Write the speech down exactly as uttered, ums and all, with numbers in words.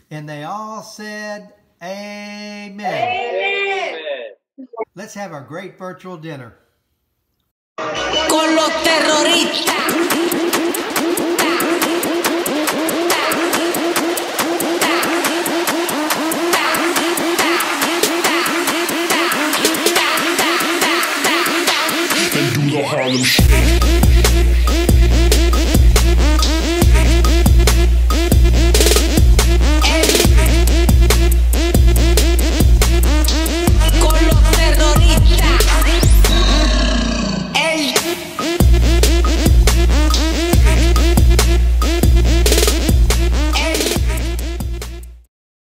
And they all said, Amen. Amen. Let's have a great virtual dinner. Con los terroristas. And do the Harlem Shake.